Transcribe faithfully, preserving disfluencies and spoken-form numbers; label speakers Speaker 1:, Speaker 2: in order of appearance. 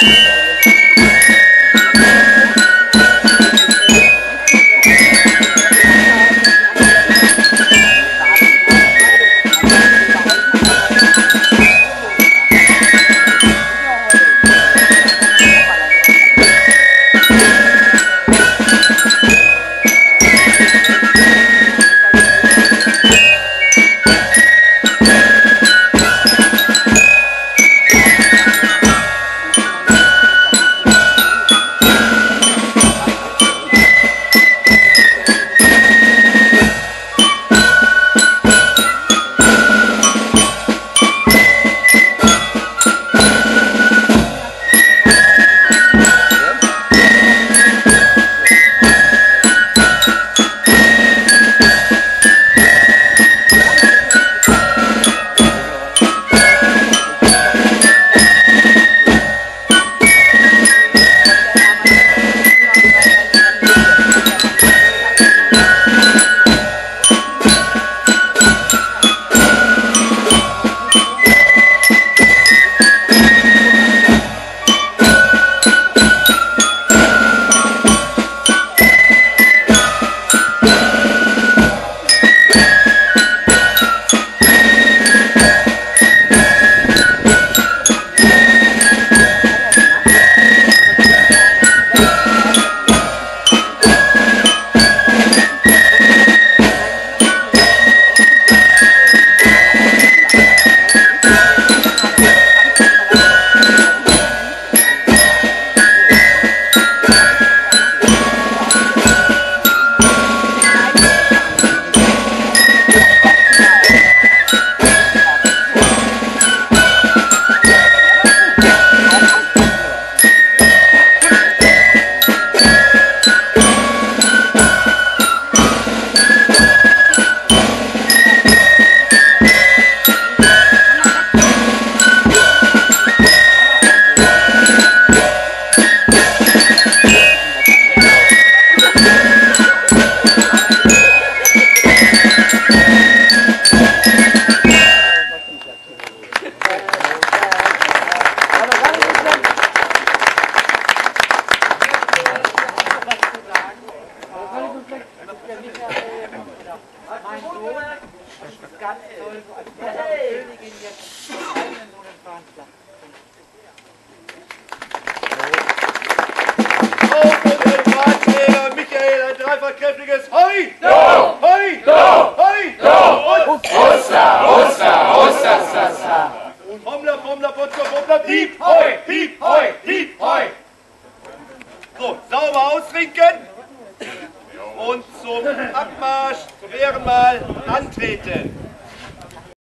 Speaker 1: ganz toll, als Königin jetzt einen so einen Fahnenschlag.
Speaker 2: Auf und ein Fahnenträger, Michael, ein dreifach kräftiges Hoi!
Speaker 3: Do!
Speaker 2: Hoi!
Speaker 3: Do!
Speaker 2: Hoi!
Speaker 3: Do! Und Hossa, Hossa, Hossa, Sassa!
Speaker 2: Und Hommler, Pommler, Potzler, Pommler, Piep!
Speaker 3: Hoi, Piep, Hoi, Piep, Hoi!
Speaker 2: So, sauber ausrinken und zum Abmarsch, zum Ehrenmal antreten.